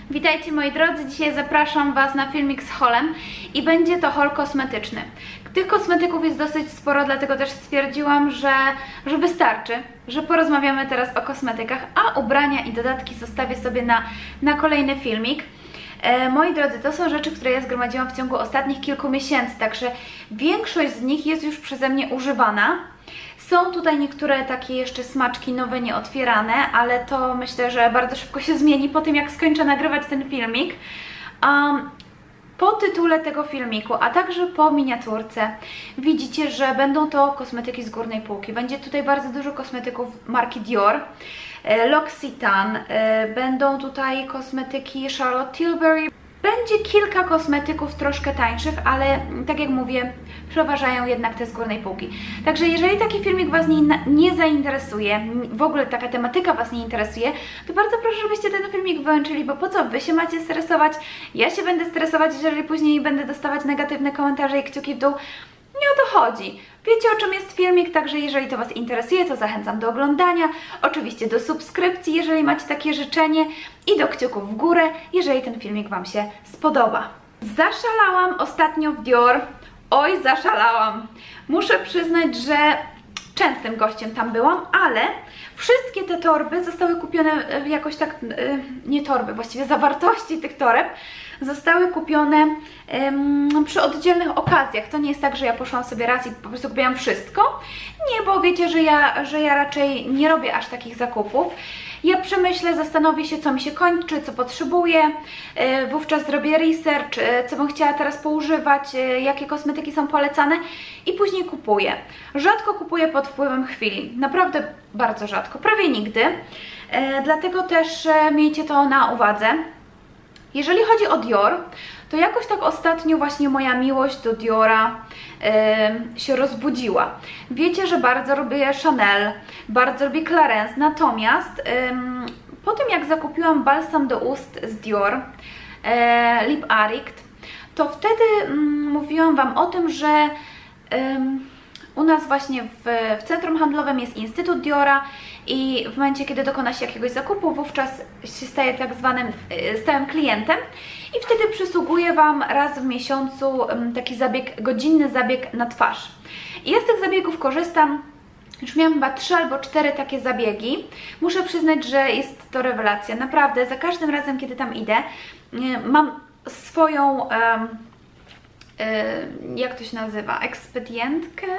Witajcie moi drodzy, dzisiaj zapraszam Was na filmik z haulem i będzie to haul kosmetyczny. Tych kosmetyków jest dosyć sporo, dlatego też stwierdziłam, że wystarczy, że porozmawiamy teraz o kosmetykach, a ubrania i dodatki zostawię sobie na kolejny filmik. Moi drodzy, to są rzeczy, które ja zgromadziłam w ciągu ostatnich kilku miesięcy, także większość z nich jest już przeze mnie używana. Są tutaj niektóre takie jeszcze smaczki nowe, nieotwierane, ale to myślę, że bardzo szybko się zmieni po tym, jak skończę nagrywać ten filmik. Po tytule tego filmiku, a także po miniaturce widzicie, że będą to kosmetyki z górnej półki. Będzie tutaj bardzo dużo kosmetyków marki Dior, L'Occitane, będą tutaj kosmetyki Charlotte Tilbury. Będzie kilka kosmetyków troszkę tańszych, ale tak jak mówię, przeważają jednak te z górnej półki. Także jeżeli taki filmik Was nie zainteresuje, w ogóle taka tematyka Was nie interesuje, to bardzo proszę, żebyście ten filmik wyłączyli, bo po co Wy się macie stresować? Ja się będę stresować, jeżeli później będę dostawać negatywne komentarze i kciuki w dół. Nie o to chodzi. Wiecie, o czym jest filmik, także jeżeli to Was interesuje, to zachęcam do oglądania, oczywiście do subskrypcji, jeżeli macie takie życzenie, i do kciuków w górę, jeżeli ten filmik Wam się spodoba. Zaszalałam ostatnio w Dior. Oj, zaszalałam. Muszę przyznać, że częstym gościem tam byłam, ale wszystkie te torby zostały kupione jakoś tak, nie torby, właściwie zawartości tych toreb zostały kupione przy oddzielnych okazjach. To nie jest tak, że ja poszłam sobie raz i po prostu kupiłam wszystko. Nie, bo wiecie, że ja raczej nie robię aż takich zakupów. Ja przemyślę, zastanowię się, co mi się kończy, co potrzebuję, wówczas zrobię research, co bym chciała teraz poużywać, jakie kosmetyki są polecane i później kupuję. Rzadko kupuję pod wpływem chwili, naprawdę bardzo rzadko, prawie nigdy, dlatego też miejcie to na uwadze. Jeżeli chodzi o Dior, to jakoś tak ostatnio właśnie moja miłość do Diora się rozbudziła. Wiecie, że bardzo lubię Chanel, bardzo lubię Clarins, natomiast po tym jak zakupiłam balsam do ust z Dior, Lip Addict, to wtedy mówiłam Wam o tym, że u nas właśnie w centrum handlowym jest Instytut Diora i w momencie, kiedy dokona się jakiegoś zakupu, wówczas się staje tak zwanym stałym klientem i wtedy przysługuje Wam raz w miesiącu taki zabieg, godzinny zabieg na twarz. I ja z tych zabiegów korzystam. Już miałam chyba 3 albo 4 takie zabiegi. Muszę przyznać, że jest to rewelacja. Naprawdę, za każdym razem, kiedy tam idę, mam swoją, jak to się nazywa, ekspedientkę?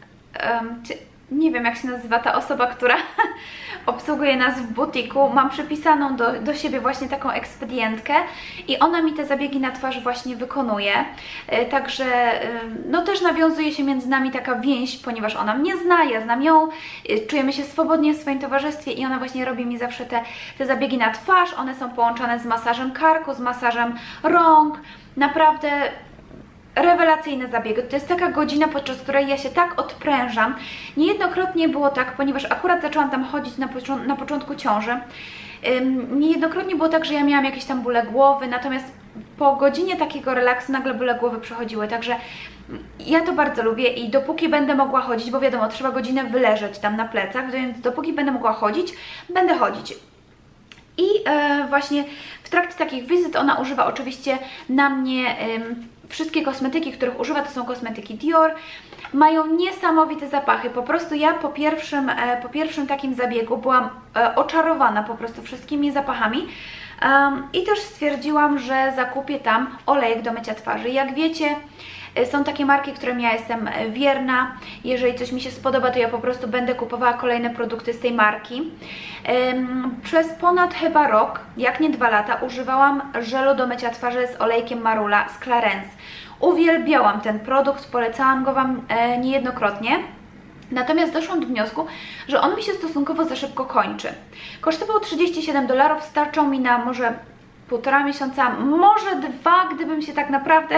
Nie wiem, jak się nazywa ta osoba, która obsługuje nas w butiku. Mam przypisaną do siebie właśnie taką ekspedientkę i ona mi te zabiegi na twarz właśnie wykonuje. Także no też nawiązuje się między nami taka więź, ponieważ ona mnie zna, ja znam ją, czujemy się swobodnie w swoim towarzystwie i ona właśnie robi mi zawsze te zabiegi na twarz. One są połączone z masażem karku, z masażem rąk. Naprawdę rewelacyjne zabiegi. To jest taka godzina, podczas której ja się tak odprężam. Niejednokrotnie było tak, ponieważ akurat zaczęłam tam chodzić na początku ciąży. Niejednokrotnie było tak, że ja miałam jakieś tam bóle głowy, natomiast po godzinie takiego relaksu nagle bóle głowy przychodziły, także ja to bardzo lubię i dopóki będę mogła chodzić, bo wiadomo, trzeba godzinę wyleżeć tam na plecach, więc dopóki będę mogła chodzić, będę chodzić. I właśnie w trakcie takich wizyt ona używa oczywiście na mnie wszystkie kosmetyki, których używa, to są kosmetyki Dior. Mają niesamowite zapachy. Po prostu ja po pierwszym takim zabiegu byłam oczarowana po prostu wszystkimi zapachami i też stwierdziłam, że zakupię tam olejek do mycia twarzy. Jak wiecie, są takie marki, którym ja jestem wierna. Jeżeli coś mi się spodoba, to ja po prostu będę kupowała kolejne produkty z tej marki. Przez ponad chyba rok, jak nie 2 lata, używałam żelu do mycia twarzy z olejkiem Marula z Clarins. Uwielbiałam ten produkt, polecałam go Wam niejednokrotnie. Natomiast doszłam do wniosku, że on mi się stosunkowo za szybko kończy. Kosztował $37, starczał mi na może 1,5 miesiąca, może 2, gdybym się tak naprawdę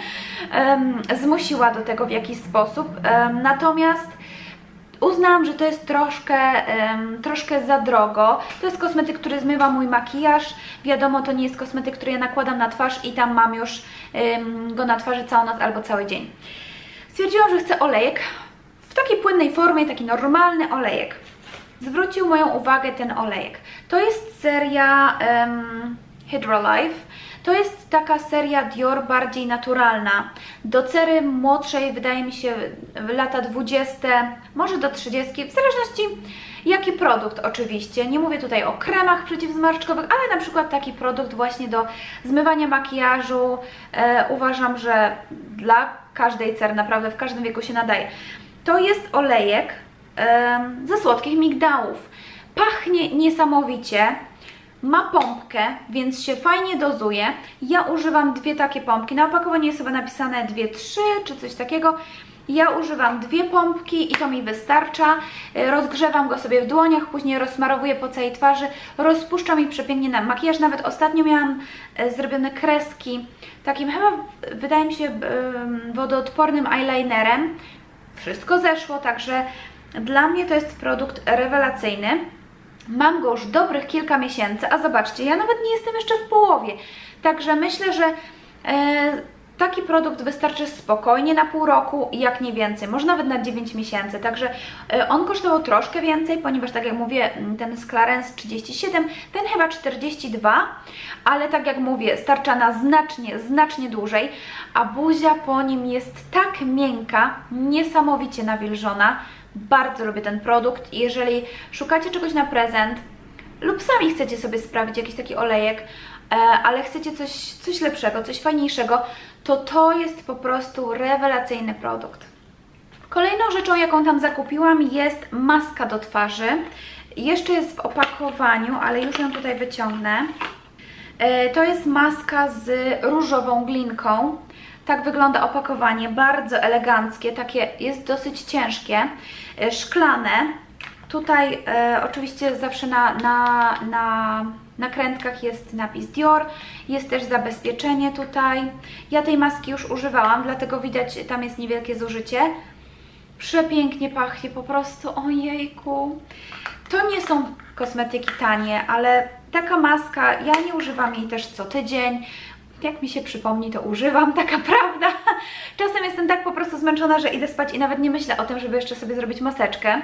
zmusiła do tego w jakiś sposób. Natomiast uznałam, że to jest troszkę za drogo. To jest kosmetyk, który zmywa mój makijaż. Wiadomo, to nie jest kosmetyk, który ja nakładam na twarz i tam mam już go na twarzy całą noc albo cały dzień. Stwierdziłam, że chcę olejek w takiej płynnej formie, taki normalny olejek. Zwrócił moją uwagę ten olejek. To jest seria Hydrolife. To jest taka seria Dior bardziej naturalna. Do cery młodszej, wydaje mi się, lata 20, może do 30, w zależności jaki produkt oczywiście. Nie mówię tutaj o kremach przeciwzmarszczkowych, ale na przykład taki produkt właśnie do zmywania makijażu. Uważam, że dla każdej cery, naprawdę w każdym wieku się nadaje. To jest olejek ze słodkich migdałów. Pachnie niesamowicie. Ma pompkę, więc się fajnie dozuje. Ja używam dwie takie pompki. Na opakowaniu jest sobie napisane 2-3 czy coś takiego. Ja używam dwie pompki i to mi wystarcza. Rozgrzewam go sobie w dłoniach, później rozsmarowuję po całej twarzy. Rozpuszczam i przepięknie na makijaż. Nawet ostatnio miałam zrobione kreski takim chyba, wydaje mi się, wodoodpornym eyelinerem. Wszystko zeszło, także dla mnie to jest produkt rewelacyjny. Mam go już dobrych kilka miesięcy, a zobaczcie, ja nawet nie jestem jeszcze w połowie. Także myślę, że taki produkt wystarczy spokojnie na pół roku, jak nie więcej, może nawet na 9 miesięcy. Także on kosztował troszkę więcej, ponieważ tak jak mówię, ten z Clarins 37, ten chyba 42, ale tak jak mówię, starcza na znacznie dłużej, a buzia po nim jest tak miękka, niesamowicie nawilżona. Bardzo lubię ten produkt i jeżeli szukacie czegoś na prezent lub sami chcecie sobie sprawić jakiś taki olejek, ale chcecie coś lepszego, coś fajniejszego, to jest po prostu rewelacyjny produkt. Kolejną rzeczą, jaką tam zakupiłam, jest maska do twarzy. Jeszcze jest w opakowaniu, ale już ją tutaj wyciągnę. To jest maska z różową glinką. Tak wygląda opakowanie, bardzo eleganckie, takie jest dosyć ciężkie, szklane. Tutaj oczywiście zawsze na nakrętkach jest napis Dior, jest też zabezpieczenie tutaj. Ja tej maski już używałam, dlatego widać, tam jest niewielkie zużycie. Przepięknie pachnie, po prostu, ojejku. To nie są kosmetyki tanie, ale taka maska, ja nie używam jej też co tydzień. Jak mi się przypomni, to używam, taka prawda. Czasem jestem tak po prostu zmęczona, że idę spać i nawet nie myślę o tym, żeby jeszcze sobie zrobić maseczkę.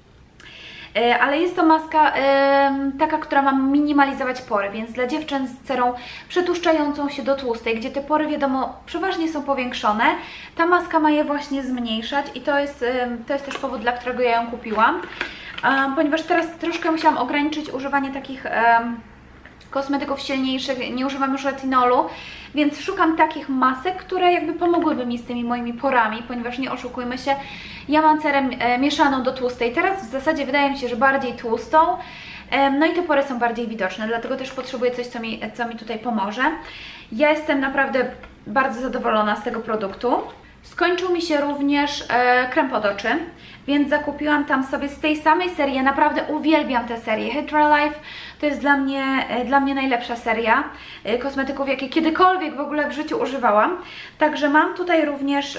Ale jest to maska taka, która ma minimalizować pory, więc dla dziewczyn z cerą przetłuszczającą się do tłustej, gdzie te pory, wiadomo, przeważnie są powiększone, ta maska ma je właśnie zmniejszać i to jest też powód, dla którego ja ją kupiłam. Ponieważ teraz troszkę musiałam ograniczyć używanie takich kosmetyków silniejszych, nie używam już retinolu, więc szukam takich masek, które jakby pomogłyby mi z tymi moimi porami, ponieważ nie oszukujmy się, ja mam cerę mieszaną do tłustej, teraz w zasadzie wydaje mi się, że bardziej tłustą, no i te pory są bardziej widoczne, dlatego też potrzebuję coś, co mi tutaj pomoże. Ja jestem naprawdę bardzo zadowolona z tego produktu. Skończył mi się również krem pod oczy, więc zakupiłam tam sobie z tej samej serii. Ja naprawdę uwielbiam tę serię. Hydrolife to jest dla mnie najlepsza seria kosmetyków, jakie kiedykolwiek w ogóle w życiu używałam. Także mam tutaj również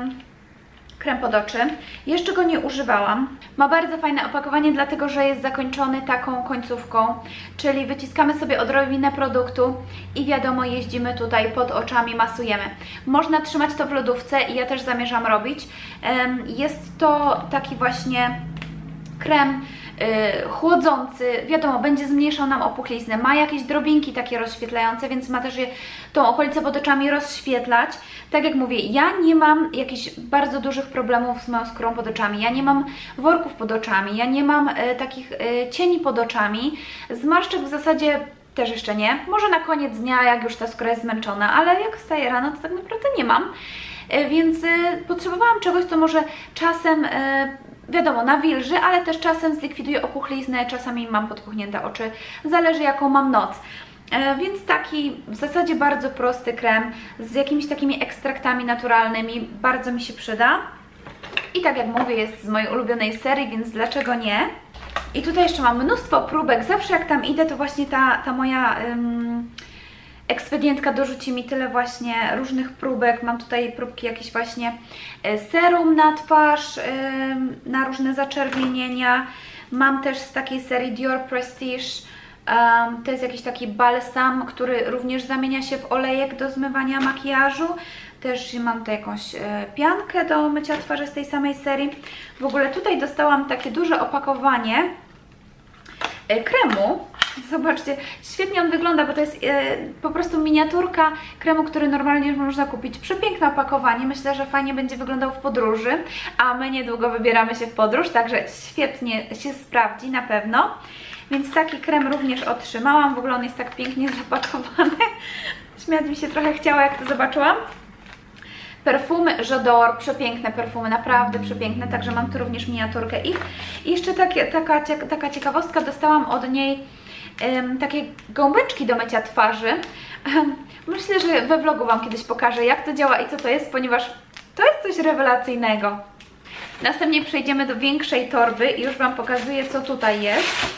krem pod oczy. Jeszcze go nie używałam. Ma bardzo fajne opakowanie, dlatego że jest zakończony taką końcówką, czyli wyciskamy sobie odrobinę produktu i wiadomo, jeździmy tutaj pod oczami, masujemy. Można trzymać to w lodówce i ja też zamierzam robić. Jest to taki właśnie krem chłodzący, wiadomo, będzie zmniejszał nam opuchliznę, ma jakieś drobinki takie rozświetlające, więc ma też tą okolicę pod oczami rozświetlać. Tak jak mówię, ja nie mam jakichś bardzo dużych problemów z moją skórą pod oczami, ja nie mam worków pod oczami, ja nie mam takich cieni pod oczami, zmarszczek w zasadzie też jeszcze nie, może na koniec dnia, jak już ta skóra jest zmęczona, ale jak wstaję rano, to tak naprawdę nie mam, więc potrzebowałam czegoś, co może czasem wiadomo, nawilży, ale też czasem zlikwiduje opuchliznę, czasami mam podpuchnięte oczy, zależy jaką mam noc. Więc taki w zasadzie bardzo prosty krem z jakimiś takimi ekstraktami naturalnymi, bardzo mi się przyda. I tak jak mówię, jest z mojej ulubionej serii, więc dlaczego nie? I tutaj jeszcze mam mnóstwo próbek, zawsze jak tam idę, to właśnie ta moja ekspedientka dorzuci mi tyle właśnie różnych próbek. Mam tutaj próbki jakieś właśnie serum na twarz, na różne zaczerwienienia. Mam też z takiej serii Dior Prestige, to jest jakiś taki balsam, który również zamienia się w olejek do zmywania makijażu. Też mam tutaj jakąś piankę do mycia twarzy z tej samej serii. W ogóle tutaj dostałam takie duże opakowanie kremu Zobaczcie, świetnie on wygląda, bo to jest po prostu miniaturka kremu, który normalnie można kupić. Przepiękne opakowanie, myślę, że fajnie będzie wyglądał w podróży, a my niedługo wybieramy się w podróż, także świetnie się sprawdzi na pewno. Więc taki krem również otrzymałam, w ogóle on jest tak pięknie zapakowany. Śmiać mi się trochę chciało, jak to zobaczyłam. Perfumy J'adore, przepiękne perfumy, naprawdę przepiękne, także mam tu również miniaturkę ich. I jeszcze taka ciekawostka, dostałam od niej takie gąbeczki do mycia twarzy. Myślę, że we vlogu Wam kiedyś pokażę, jak to działa i co to jest, ponieważ to jest coś rewelacyjnego. Następnie przejdziemy do większej torby i już Wam pokazuję, co tutaj jest.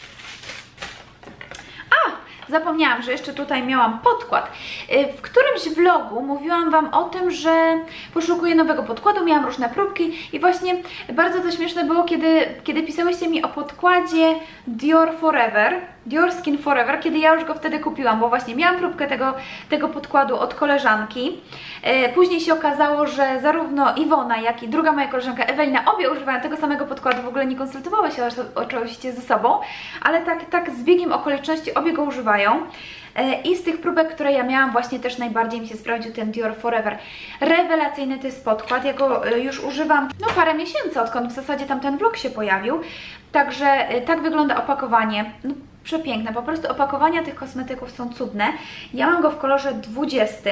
Zapomniałam, że jeszcze tutaj miałam podkład. W którymś vlogu mówiłam Wam o tym, że poszukuję nowego podkładu, miałam różne próbki i właśnie bardzo to śmieszne było, kiedy pisałyście mi o podkładzie Dior Forever, Dior Skin Forever, kiedy ja już go wtedy kupiłam, bo właśnie miałam próbkę tego podkładu od koleżanki. Później się okazało, że zarówno Iwona, jak i druga moja koleżanka Ewelina, obie używają tego samego podkładu, w ogóle nie konsultowały się oczywiście ze sobą, ale tak z biegiem okoliczności obie go używają. I z tych próbek, które ja miałam, właśnie też najbardziej mi się sprawdził ten Dior Forever. Rewelacyjny to jest podkład, ja go już używam parę miesięcy, odkąd w zasadzie tam ten vlog się pojawił. Także tak wygląda opakowanie. No, przepiękne, po prostu opakowania tych kosmetyków są cudne. Ja mam go w kolorze 20.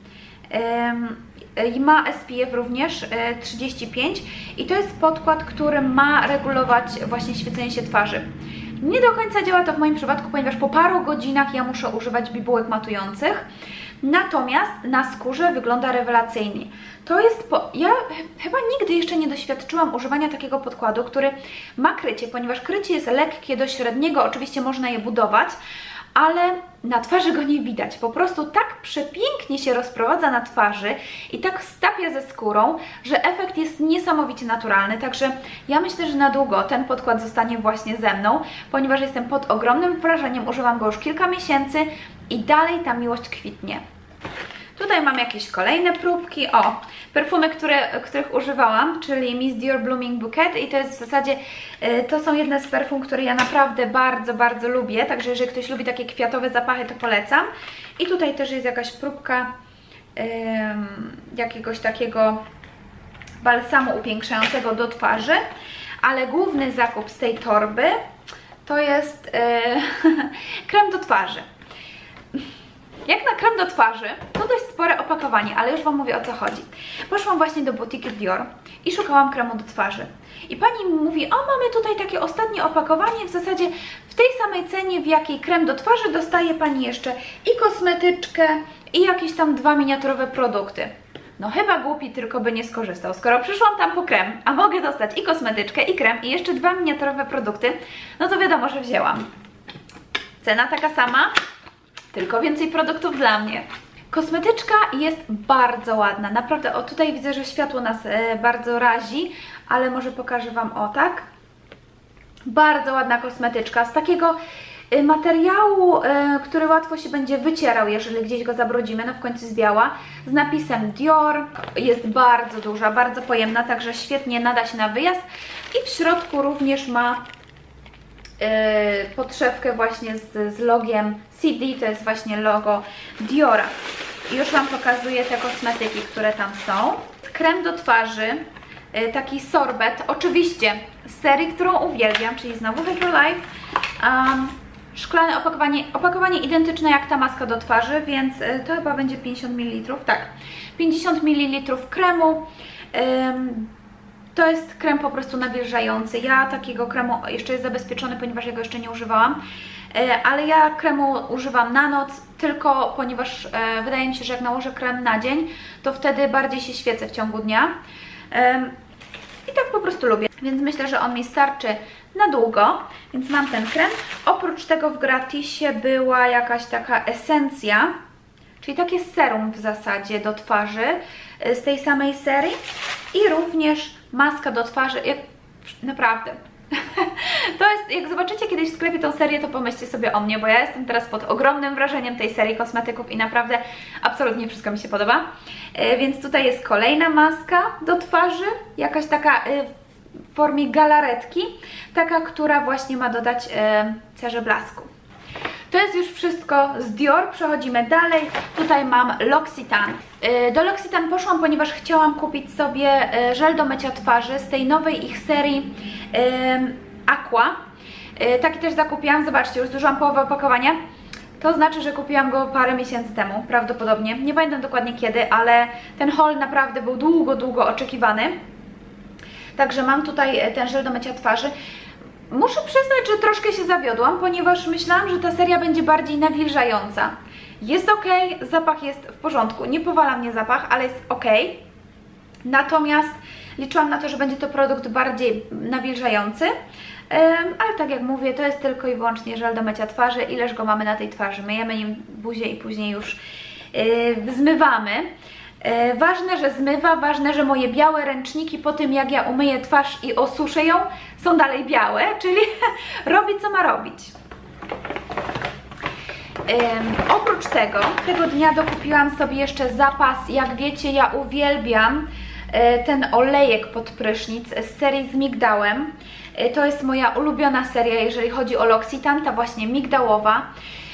I ma SPF również 35 i to jest podkład, który ma regulować właśnie świecenie się twarzy. Nie do końca działa to w moim przypadku, ponieważ po paru godzinach ja muszę używać bibułek matujących, natomiast na skórze wygląda rewelacyjnie. To jest ja chyba nigdy jeszcze nie doświadczyłam używania takiego podkładu, który ma krycie, ponieważ krycie jest lekkie do średniego, oczywiście można je budować, ale na twarzy go nie widać. Po prostu tak przepięknie się rozprowadza na twarzy i tak stapia ze skórą, że efekt jest niesamowicie naturalny. Także ja myślę, że na długo ten podkład zostanie właśnie ze mną, ponieważ jestem pod ogromnym wrażeniem, używam go już kilka miesięcy i dalej ta miłość kwitnie. Tutaj mam jakieś kolejne próbki, perfumy, których używałam, czyli Miss Dior Blooming Bouquet i to jest w zasadzie, to są jedne z perfum, które ja naprawdę bardzo, bardzo lubię, także jeżeli ktoś lubi takie kwiatowe zapachy, to polecam. I tutaj też jest jakaś próbka jakiegoś takiego balsamu upiększającego do twarzy, ale główny zakup z tej torby to jest krem do twarzy. Jak na krem do twarzy, to dość spore opakowanie, ale już Wam mówię, o co chodzi. Poszłam właśnie do butiku Dior i szukałam kremu do twarzy. I pani mi mówi, mamy tutaj takie ostatnie opakowanie, w zasadzie w tej samej cenie, w jakiej krem do twarzy dostaje Pani jeszcze i kosmetyczkę, i jakieś tam 2 miniaturowe produkty. No chyba głupi tylko by nie skorzystał. Skoro przyszłam tam po krem, a mogę dostać i kosmetyczkę, i krem, i jeszcze 2 miniaturowe produkty, no to wiadomo, że wzięłam. Cena taka sama, tylko więcej produktów dla mnie. Kosmetyczka jest bardzo ładna, naprawdę. Tutaj widzę, że światło nas bardzo razi, ale może pokażę Wam tak. Bardzo ładna kosmetyczka z takiego materiału, który łatwo się będzie wycierał, jeżeli gdzieś go zabrudzimy, no w końcu jest biała, z napisem Dior. Jest bardzo duża, bardzo pojemna, także świetnie nada się na wyjazd. I w środku również ma podszewkę właśnie z logiem CD, to jest właśnie logo Diora. I już Wam pokazuję te kosmetyki, które tam są. Krem do twarzy, taki sorbet, oczywiście z serii, którą uwielbiam, czyli znowu Herbalife. Szklane opakowanie identyczne jak ta maska do twarzy, więc to chyba będzie 50 ml, tak, 50 ml kremu. To jest krem po prostu nawilżający. Ja takiego kremu jeszcze jest zabezpieczony, ponieważ ja go jeszcze nie używałam, ale ja kremu używam na noc, tylko ponieważ wydaje mi się, że jak nałożę krem na dzień, to wtedy bardziej się świecę w ciągu dnia. I tak po prostu lubię, więc myślę, że on mi starczy na długo, więc mam ten krem. Oprócz tego w gratisie była jakaś taka esencja, czyli takie serum w zasadzie do twarzy z tej samej serii i również maska do twarzy. Naprawdę. To jest, jak zobaczycie kiedyś w sklepie tą serię, to pomyślcie sobie o mnie, bo ja jestem teraz pod ogromnym wrażeniem tej serii kosmetyków i naprawdę absolutnie wszystko mi się podoba. Więc tutaj jest kolejna maska do twarzy, jakaś taka w formie galaretki, taka, która właśnie ma dodać cerze blasku. wszystko z Dior. Przechodzimy dalej. Tutaj mam L'Occitane. Do L'Occitane poszłam, ponieważ chciałam kupić sobie żel do mycia twarzy z tej nowej ich serii Aqua. Taki też zakupiłam, zobaczcie, już zużyłam połowę opakowania. To znaczy, że kupiłam go parę miesięcy temu, prawdopodobnie. Nie pamiętam dokładnie kiedy, ale ten haul naprawdę był długo oczekiwany. Także mam tutaj ten żel do mycia twarzy. Muszę przyznać, że troszkę się zawiodłam, ponieważ myślałam, że ta seria będzie bardziej nawilżająca. Jest ok, zapach jest w porządku, nie powala mnie zapach, ale jest ok. Natomiast liczyłam na to, że będzie to produkt bardziej nawilżający. Ale tak jak mówię, to jest tylko i wyłącznie żel do mycia twarzy. Ileż go mamy na tej twarzy? Myjemy nim buzię i później już zmywamy. Ważne, że zmywa, ważne, że moje białe ręczniki po tym, jak ja umyję twarz i osuszę ją, są dalej białe, czyli robi co ma robić. Oprócz tego dnia dokupiłam sobie jeszcze zapas. Jak wiecie, ja uwielbiam ten olejek pod prysznic z serii z migdałem. To jest moja ulubiona seria, jeżeli chodzi o L'Occitane, ta właśnie migdałowa.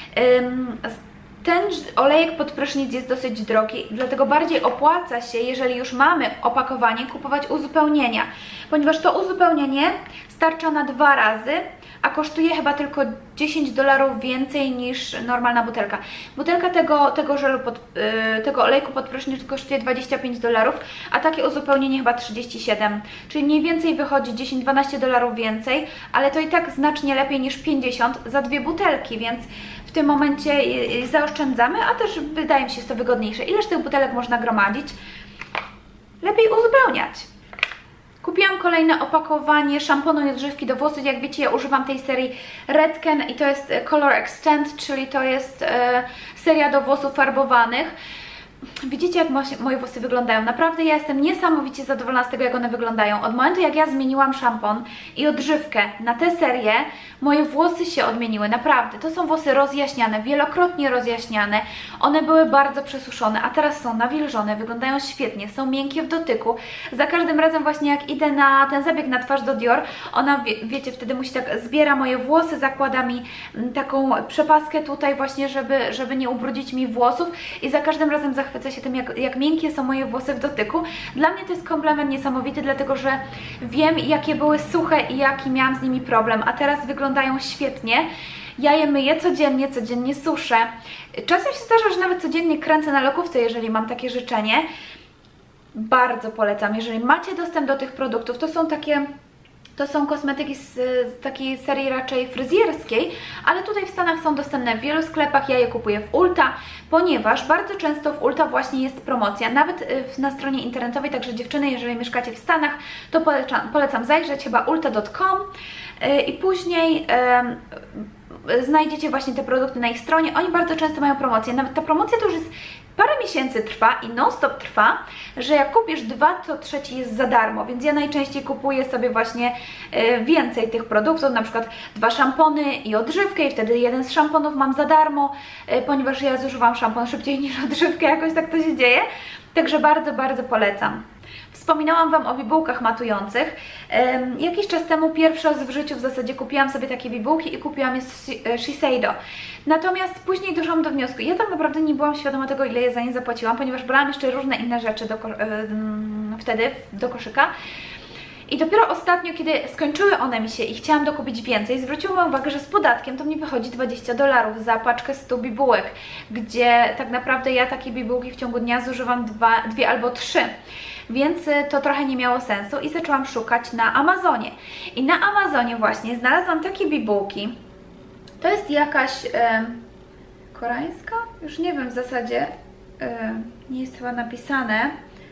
Ten olejek pod prysznic jest dosyć drogi, dlatego bardziej opłaca się, jeżeli już mamy opakowanie, kupować uzupełnienia, ponieważ to uzupełnienie starcza na 2 razy, a kosztuje chyba tylko $10 więcej niż normalna butelka. Butelka tego żelu, tego olejku pod prysznic kosztuje $25, a takie uzupełnienie chyba 37, czyli mniej więcej wychodzi $10–12 więcej, ale to i tak znacznie lepiej niż 50 za 2 butelki, więc w tym momencie zaoszczędzamy, a też wydaje mi się, jest to wygodniejsze. Ileż tych butelek można gromadzić? Lepiej uzupełniać. Kupiłam kolejne opakowanie szamponu i odżywki do włosów. Jak wiecie, ja używam tej serii Redken i to jest Color Extend, czyli to jest seria do włosów farbowanych. Widzicie, jak moje włosy wyglądają. Naprawdę ja jestem niesamowicie zadowolona z tego, jak one wyglądają. Od momentu, jak ja zmieniłam szampon i odżywkę na tę serię, moje włosy się odmieniły. Naprawdę. To są włosy rozjaśniane, wielokrotnie rozjaśniane. One były bardzo przesuszone, a teraz są nawilżone, wyglądają świetnie, są miękkie w dotyku. Za każdym razem właśnie, jak idę na ten zabieg na twarz do Dior, ona, wiecie, wtedy musi tak zbiera moje włosy, zakłada mi taką przepaskę tutaj właśnie, żeby nie ubrudzić mi włosów i za każdym razem zachwyca się tym, jak miękkie są moje włosy w dotyku. Dla mnie to jest komplement niesamowity, dlatego że wiem, jakie były suche i jaki miałam z nimi problem, a teraz wyglądają świetnie. Ja je myję codziennie suszę. Czasem się zdarza, że nawet codziennie kręcę na lokówce, jeżeli mam takie życzenie. Bardzo polecam, jeżeli macie dostęp do tych produktów, to są kosmetyki z takiej serii raczej fryzjerskiej, ale tutaj w Stanach są dostępne w wielu sklepach, ja je kupuję w Ulta, ponieważ bardzo często w Ulta właśnie jest promocja, nawet na stronie internetowej, także dziewczyny, jeżeli mieszkacie w Stanach, to polecam zajrzeć, chyba ulta.com i później znajdziecie właśnie te produkty na ich stronie. Oni bardzo często mają promocję, nawet ta promocja to już jest parę miesięcy trwa i non-stop trwa, że jak kupisz 2, to trzeci jest za darmo, więc ja najczęściej kupuję sobie właśnie więcej tych produktów, na przykład 2 szampony i odżywkę i wtedy jeden z szamponów mam za darmo, ponieważ ja zużywam szampon szybciej niż odżywkę, jakoś tak to się dzieje, także bardzo polecam. Wspominałam Wam o bibułkach matujących. Jakiś czas temu pierwszy raz w życiu w zasadzie kupiłam sobie takie bibułki i kupiłam je z Shiseido. Natomiast później doszłam do wniosku, ja tak naprawdę nie byłam świadoma tego, ile ja za nie zapłaciłam, ponieważ brałam jeszcze różne inne rzeczy wtedy do koszyka. I dopiero ostatnio, kiedy skończyły one mi się i chciałam dokupić więcej, zwróciłam uwagę, że z podatkiem to mi wychodzi $20 za paczkę 100 bibułek, gdzie tak naprawdę ja takie bibułki w ciągu dnia zużywam 2 albo 3. Więc to trochę nie miało sensu i zaczęłam szukać na Amazonie. I na Amazonie właśnie znalazłam takie bibułki. To jest jakaś koreańska? Już nie wiem w zasadzie, nie jest chyba napisane,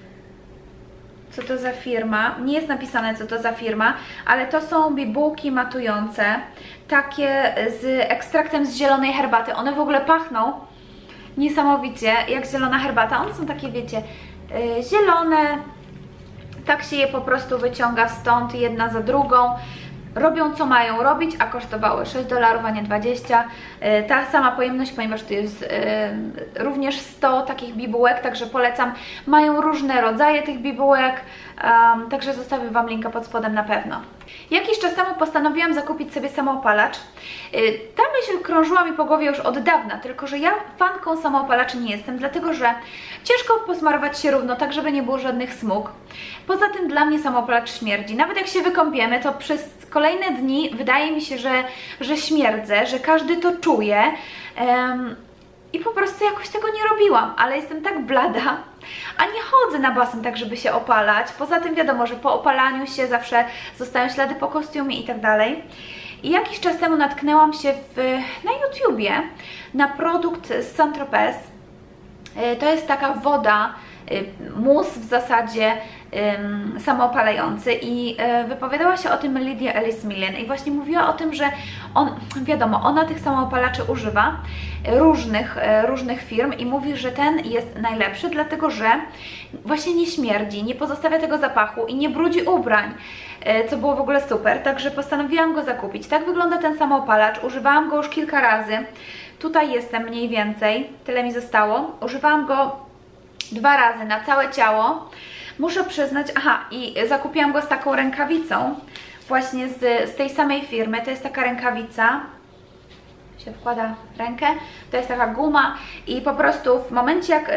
co to za firma. Nie jest napisane, co to za firma, ale to są bibułki matujące, takie z ekstraktem z zielonej herbaty. One w ogóle pachną niesamowicie jak zielona herbata. One są takie, wiecie, zielone, tak się je po prostu wyciąga stąd jedna za drugą. Robią co mają robić, a kosztowały $6, a nie 20. Ta sama pojemność, ponieważ to jest również 100 takich bibułek, także polecam. Mają różne rodzaje tych bibułek, także zostawię Wam linka pod spodem na pewno. Jakiś czas temu postanowiłam zakupić sobie samoopalacz. Ta myśl krążyła mi po głowie już od dawna, tylko że ja fanką samoopalaczy nie jestem, dlatego że ciężko posmarować się równo, tak żeby nie było żadnych smug. Poza tym dla mnie samoopalacz śmierdzi. Nawet jak się wykąpiemy, to przez kolejne dni wydaje mi się, że śmierdzę, że każdy to czuje. I po prostu jakoś tego nie robiłam, ale jestem tak blada, a nie chodzę na basen tak, żeby się opalać. Poza tym wiadomo, że po opalaniu się zawsze zostają ślady po kostiumie i tak dalej. I jakiś czas temu natknęłam się na YouTubie na produkt z Saint-Tropez. To jest taka woda, mus w zasadzie samoopalający i wypowiadała się o tym Lydia Ellis-Millen i właśnie mówiła o tym, że wiadomo, ona tych samoopalaczy używa różnych firm i mówi, że ten jest najlepszy, dlatego że właśnie nie śmierdzi, nie pozostawia tego zapachu i nie brudzi ubrań, co było w ogóle super, także postanowiłam go zakupić. Tak wygląda ten samoopalacz, używałam go już kilka razy, tutaj jestem mniej więcej, tyle mi zostało, używałam go 2 razy na całe ciało. Muszę przyznać, i zakupiłam go z taką rękawicą, właśnie z tej samej firmy. To jest taka rękawica, się wkłada rękę, to jest taka guma i po prostu w momencie jak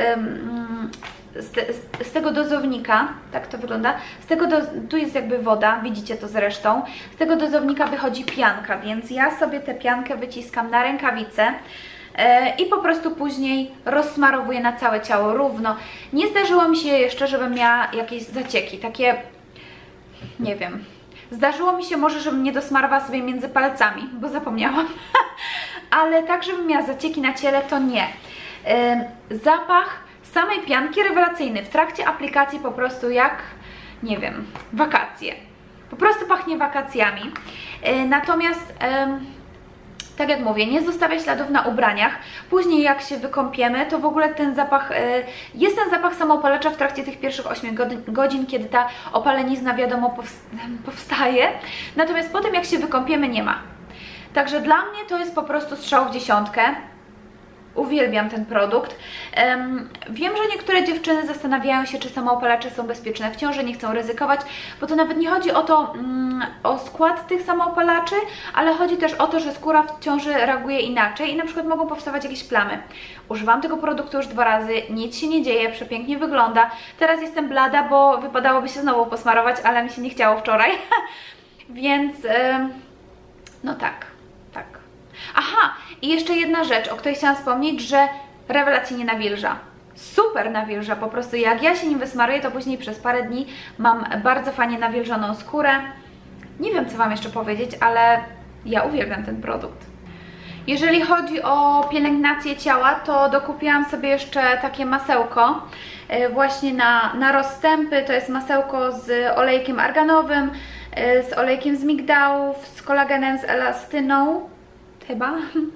z tego dozownika, tak to wygląda, tu jest jakby woda, widzicie to zresztą, z tego dozownika wychodzi pianka, więc ja sobie tę piankę wyciskam na rękawicę i po prostu później rozsmarowuję na całe ciało równo. Nie zdarzyło mi się jeszcze, żebym miała jakieś zacieki, takie, nie wiem, zdarzyło mi się może, żebym nie dosmarowała sobie między palcami, bo zapomniałam, ale tak, żebym miała zacieki na ciele, to nie. Zapach samej pianki rewelacyjny, w trakcie aplikacji po prostu jak, nie wiem, wakacje. Po prostu pachnie wakacjami. Natomiast tak jak mówię, nie zostawia śladów na ubraniach. Później jak się wykąpiemy, to w ogóle ten zapach, jest ten zapach samoopalacza w trakcie tych pierwszych 8 godzin, kiedy ta opalenizna wiadomo powstaje. Natomiast potem jak się wykąpiemy, nie ma. Także dla mnie to jest po prostu strzał w dziesiątkę. Uwielbiam ten produkt. Wiem, że niektóre dziewczyny zastanawiają się, czy samoopalacze są bezpieczne w ciąży, nie chcą ryzykować, bo to nawet nie chodzi o to, o skład tych samoopalaczy, ale chodzi też o to, że skóra w ciąży reaguje inaczej i na przykład mogą powstawać jakieś plamy. Używam tego produktu już 2 razy, nic się nie dzieje, przepięknie wygląda. Teraz jestem blada, bo wypadałoby się znowu posmarować, ale mi się nie chciało wczoraj. Więc, no tak. Aha, i jeszcze jedna rzecz, o której chciałam wspomnieć, że rewelacyjnie nawilża. Super nawilża, po prostu jak ja się nim wysmaruję, to później przez parę dni mam bardzo fajnie nawilżoną skórę. Nie wiem, co Wam jeszcze powiedzieć, ale ja uwielbiam ten produkt. Jeżeli chodzi o pielęgnację ciała, to dokupiłam sobie jeszcze takie masełko właśnie na rozstępy. To jest masełko z olejkiem arganowym, z olejkiem z migdałów, z kolagenem, z elastyną, chyba,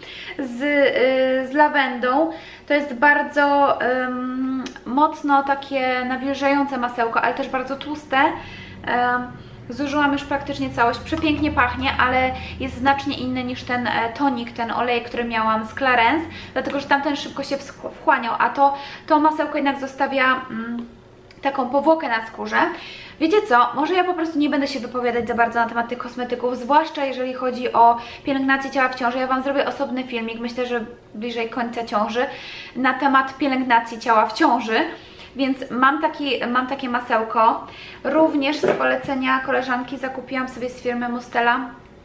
z lawendą. To jest bardzo mocno takie nawilżające masełko, ale też bardzo tłuste. Zużyłam już praktycznie całość, przepięknie pachnie, ale jest znacznie inny niż ten tonik, ten olej, który miałam z Clarins, dlatego że tamten szybko się wchłaniał, a to masełko jednak zostawia taką powłokę na skórze. Wiecie co, może ja po prostu nie będę się wypowiadać za bardzo na temat tych kosmetyków, zwłaszcza jeżeli chodzi o pielęgnację ciała w ciąży. Ja Wam zrobię osobny filmik, myślę, że bliżej końca ciąży, na temat pielęgnacji ciała w ciąży. Więc mam takie masełko. Również z polecenia koleżanki zakupiłam sobie z firmy Mustela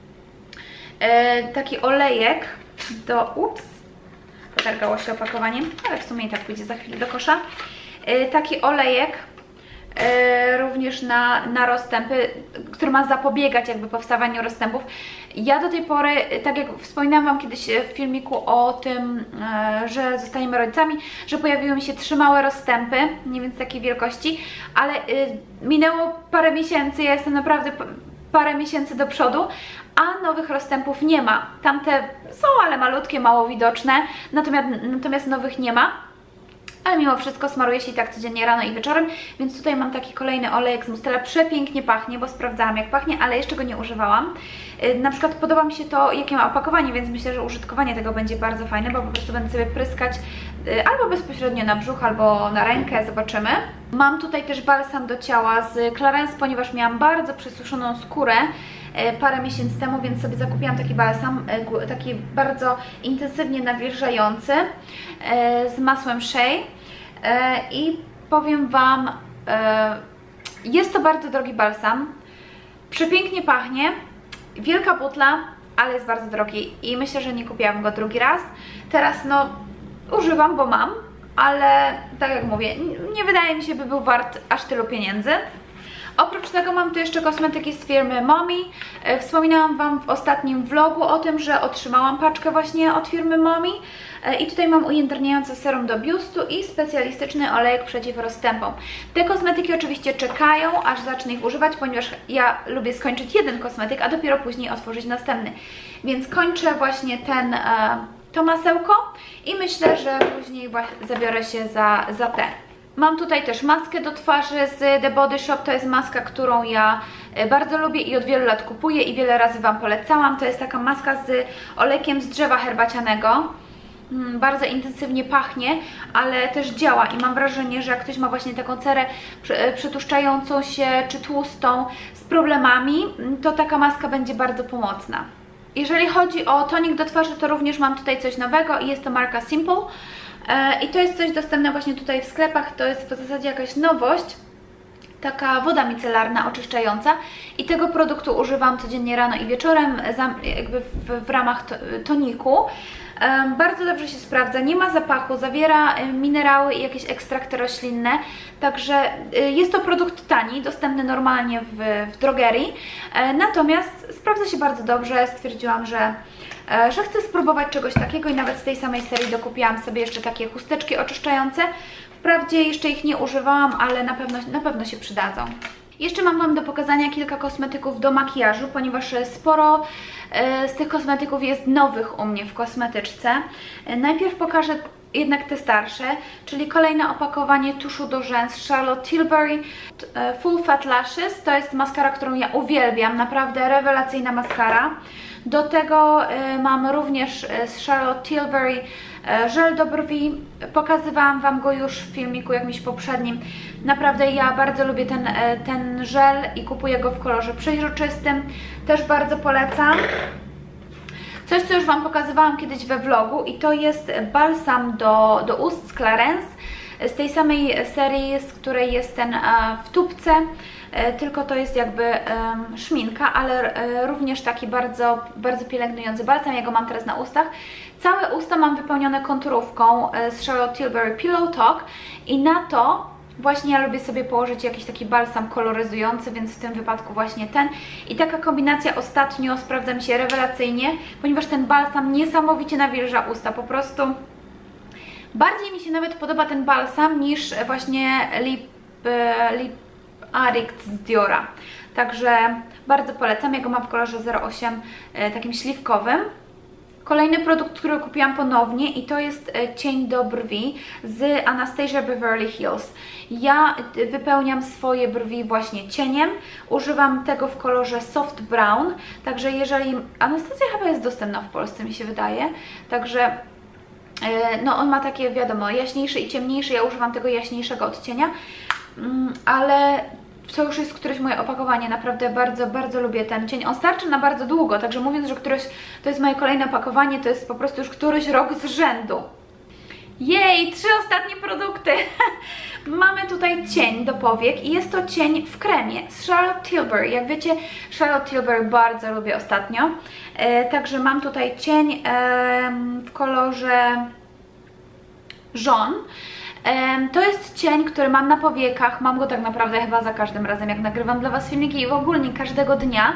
taki olejek do... potargało się opakowaniem, ale w sumie i tak pójdzie za chwilę do kosza. Taki olejek również na rozstępy, który ma zapobiegać jakby powstawaniu rozstępów. Ja do tej pory, tak jak wspominałam Wam kiedyś w filmiku o tym, że zostaniemy rodzicami, że pojawiły mi się 3 małe rozstępy, mniej więcej takiej wielkości, ale minęło parę miesięcy, ja jestem naprawdę parę miesięcy do przodu, a nowych rozstępów nie ma. Tamte są, ale malutkie, mało widoczne, natomiast nowych nie ma. ale mimo wszystko smaruję się i tak codziennie rano i wieczorem, więc tutaj mam taki kolejny olejek z Mustela. Przepięknie pachnie, bo sprawdzałam jak pachnie, ale jeszcze go nie używałam. Na przykład podoba mi się to, jakie ma opakowanie, więc myślę, że użytkowanie tego będzie bardzo fajne, bo po prostu będę sobie pryskać albo bezpośrednio na brzuch, albo na rękę, zobaczymy. Mam tutaj też balsam do ciała z Clarins, ponieważ miałam bardzo przesuszoną skórę parę miesięcy temu, więc sobie zakupiłam taki balsam, taki bardzo intensywnie nawilżający z masłem shea i powiem Wam, jest to bardzo drogi balsam, przepięknie pachnie, wielka butla, ale jest bardzo drogi i myślę, że nie kupiłam go drugi raz. Teraz no używam, bo mam, ale tak jak mówię, nie wydaje mi się, by był wart aż tylu pieniędzy. Oprócz tego mam tu jeszcze kosmetyki z firmy Mommy. Wspominałam Wam w ostatnim vlogu o tym, że otrzymałam paczkę właśnie od firmy Mommy. I tutaj mam ujędrniające serum do biustu i specjalistyczny olejek przeciw rozstępom. Te kosmetyki oczywiście czekają, aż zacznę ich używać, ponieważ ja lubię skończyć jeden kosmetyk, a dopiero później otworzyć następny. Więc kończę właśnie to masełko i myślę, że później zabiorę się za te. Mam tutaj też maskę do twarzy z The Body Shop, to jest maska, którą ja bardzo lubię i od wielu lat kupuję i wiele razy Wam polecałam. To jest taka maska z olejkiem z drzewa herbacianego. Bardzo intensywnie pachnie, ale też działa i mam wrażenie, że jak ktoś ma właśnie taką cerę przetłuszczającą się czy tłustą z problemami, to taka maska będzie bardzo pomocna. Jeżeli chodzi o tonik do twarzy, to również mam tutaj coś nowego i jest to marka Simple. I to jest coś dostępne właśnie tutaj w sklepach, to jest w zasadzie jakaś nowość, taka woda micelarna oczyszczająca i tego produktu używam codziennie rano i wieczorem, jakby w ramach toniku. Bardzo dobrze się sprawdza, nie ma zapachu, zawiera minerały i jakieś ekstrakty roślinne, także jest to produkt tani, dostępny normalnie w drogerii, natomiast sprawdza się bardzo dobrze. Stwierdziłam, że chcę spróbować czegoś takiego i nawet z tej samej serii dokupiłam sobie jeszcze takie chusteczki oczyszczające. Wprawdzie jeszcze ich nie używałam, ale na pewno się przydadzą. Jeszcze mam Wam do pokazania kilka kosmetyków do makijażu, ponieważ sporo z tych kosmetyków jest nowych u mnie w kosmetyczce. Najpierw pokażę jednak te starsze, czyli kolejne opakowanie tuszu do rzęs Charlotte Tilbury Full Fat Lashes. To jest maskara, którą ja uwielbiam, naprawdę rewelacyjna maskara. Do tego mam również z Charlotte Tilbury żel do brwi. Pokazywałam Wam go już w filmiku jakimś poprzednim. Naprawdę ja bardzo lubię ten żel i kupuję go w kolorze przejrzystym. Też bardzo polecam. Coś, co już Wam pokazywałam kiedyś we vlogu i to jest balsam do ust z Clarins. Z tej samej serii, z której jest ten w tubce, tylko to jest jakby szminka, ale również taki bardzo, bardzo pielęgnujący balsam. Ja go mam teraz na ustach. Całe usta mam wypełnione konturówką z Charlotte Tilbury Pillow Talk i na to właśnie ja lubię sobie położyć jakiś taki balsam koloryzujący, więc w tym wypadku właśnie ten. I taka kombinacja ostatnio sprawdza mi się rewelacyjnie, ponieważ ten balsam niesamowicie nawilża usta. Po prostu bardziej mi się nawet podoba ten balsam niż właśnie Lip Addict z Diora. Także bardzo polecam. Ja go mam w kolorze 08 takim śliwkowym. Kolejny produkt, który kupiłam ponownie i to jest cień do brwi z Anastasia Beverly Hills. Ja wypełniam swoje brwi właśnie cieniem. Używam tego w kolorze soft brown. Także jeżeli... Anastasia chyba jest dostępna w Polsce, mi się wydaje. Także no on ma takie, wiadomo, jaśniejszy i ciemniejszy. Ja używam tego jaśniejszego odcienia. Ale to już jest któreś moje opakowanie, naprawdę bardzo, bardzo lubię ten cień. On starczy na bardzo długo, także mówiąc, że któreś to jest moje kolejne opakowanie, to jest po prostu już któryś rok z rzędu. Jej, 3 ostatnie produkty! Mamy tutaj cień do powiek i jest to cień w kremie z Charlotte Tilbury. Jak wiecie, Charlotte Tilbury bardzo lubię ostatnio. Także mam tutaj cień w kolorze Jaune. To jest cień, który mam na powiekach, mam go tak naprawdę chyba za każdym razem, jak nagrywam dla Was filmiki i w ogóle każdego dnia.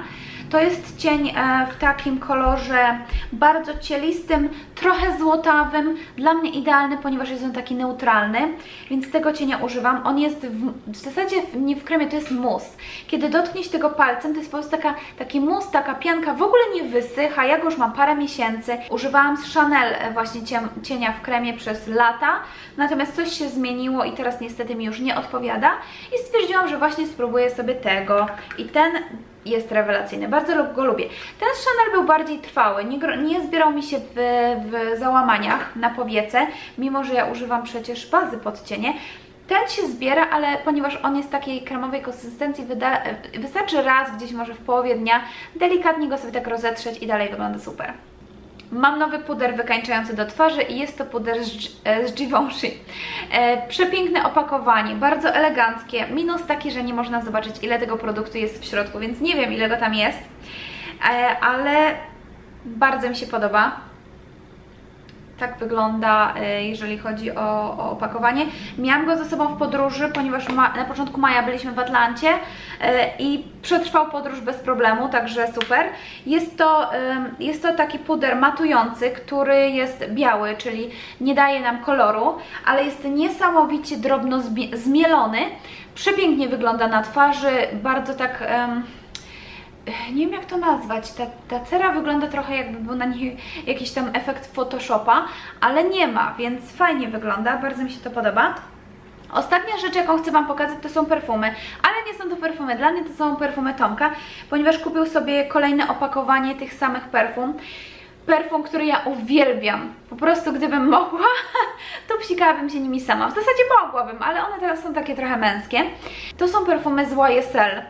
To jest cień w takim kolorze bardzo cielistym, trochę złotawym. Dla mnie idealny, ponieważ jest on taki neutralny, więc tego cienia używam. On jest w zasadzie nie w kremie, to jest mus. Kiedy dotkniesz tego palcem, to jest po prostu taki mus, taka pianka, w ogóle nie wysycha. Ja go już mam parę miesięcy. Używałam z Chanel właśnie cienia w kremie przez lata, natomiast coś się zmieniło i teraz niestety mi już nie odpowiada i stwierdziłam, że właśnie spróbuję sobie tego i ten jest rewelacyjny, bardzo go lubię. Ten z Chanel był bardziej trwały, nie zbierał mi się w załamaniach na powiece, mimo że ja używam przecież bazy pod cienie. Ten się zbiera, ale ponieważ on jest takiej kremowej konsystencji, wystarczy raz, gdzieś może w połowie dnia, delikatnie go sobie tak rozetrzeć i dalej wygląda super. Mam nowy puder wykańczający do twarzy i jest to puder z Givenchy. Przepiękne opakowanie, bardzo eleganckie. Minus taki, że nie można zobaczyć, ile tego produktu jest w środku, więc nie wiem, ile go tam jest, ale bardzo mi się podoba. Tak wygląda, jeżeli chodzi o opakowanie. Miałam go ze sobą w podróży, ponieważ na początku maja byliśmy w Atlancie i przetrwał podróż bez problemu, także super. Jest to taki puder matujący, który jest biały, czyli nie daje nam koloru, ale jest niesamowicie drobno zmielony. Przepięknie wygląda na twarzy, bardzo tak... nie wiem jak to nazwać, ta cera wygląda trochę jakby był na niej jakiś tam efekt Photoshopa, ale nie ma, więc fajnie wygląda, bardzo mi się to podoba. Ostatnia rzecz, jaką chcę Wam pokazać, to są perfumy, ale nie są to perfumy dla mnie, to są perfumy Tomka, ponieważ kupił sobie kolejne opakowanie tych samych perfum. Perfum, który ja uwielbiam. Po prostu gdybym mogła, to psikałabym się nimi sama. W zasadzie mogłabym, ale one teraz są takie trochę męskie. To są perfumy z YSL.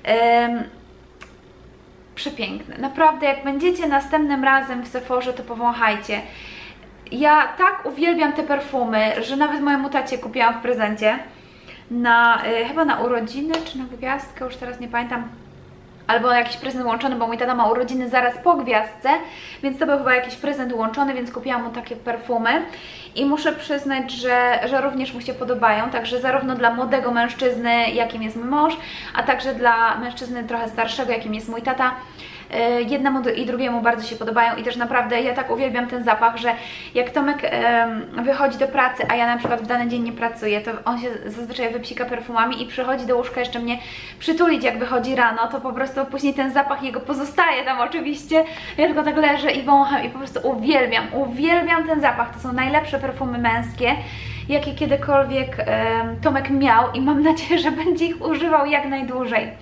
Przepiękne. Naprawdę, jak będziecie następnym razem w Sephorze, to powąchajcie. Ja tak uwielbiam te perfumy, że nawet mojemu tacie kupiłam w prezencie chyba na urodziny, czy na gwiazdkę, już teraz nie pamiętam. Albo jakiś prezent łączony, bo mój tata ma urodziny zaraz po gwiazdce, więc to był chyba jakiś prezent łączony, więc kupiłam mu takie perfumy i muszę przyznać, że również mu się podobają, także zarówno dla młodego mężczyzny, jakim jest mój mąż, a także dla mężczyzny trochę starszego, jakim jest mój tata. Jednemu i drugiemu bardzo się podobają i też naprawdę ja tak uwielbiam ten zapach, że jak Tomek wychodzi do pracy, a ja na przykład w dany dzień nie pracuję, to on się zazwyczaj wypsika perfumami i przychodzi do łóżka jeszcze mnie przytulić, jak wychodzi rano, to po prostu później ten zapach jego pozostaje tam oczywiście. Ja tylko tak leżę i wącham i po prostu uwielbiam ten zapach. To są najlepsze perfumy męskie, jakie kiedykolwiek Tomek miał i mam nadzieję, że będzie ich używał jak najdłużej.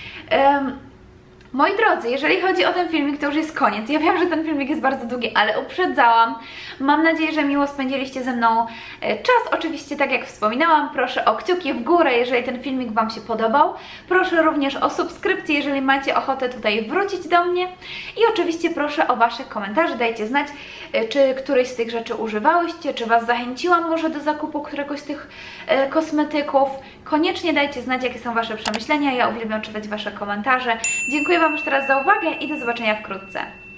Moi drodzy, jeżeli chodzi o ten filmik, to już jest koniec. Ja wiem, że ten filmik jest bardzo długi, ale uprzedzałam. Mam nadzieję, że miło spędziliście ze mną czas. Oczywiście, tak jak wspominałam, proszę o kciuki w górę, jeżeli ten filmik Wam się podobał. Proszę również o subskrypcję, jeżeli macie ochotę tutaj wrócić do mnie. I oczywiście proszę o Wasze komentarze. Dajcie znać, czy któryś z tych rzeczy używałyście, czy Was zachęciłam może do zakupu któregoś z tych kosmetyków. Koniecznie dajcie znać, jakie są Wasze przemyślenia. Ja uwielbiam czytać Wasze komentarze. Dziękuję Wam już teraz za uwagę i do zobaczenia wkrótce.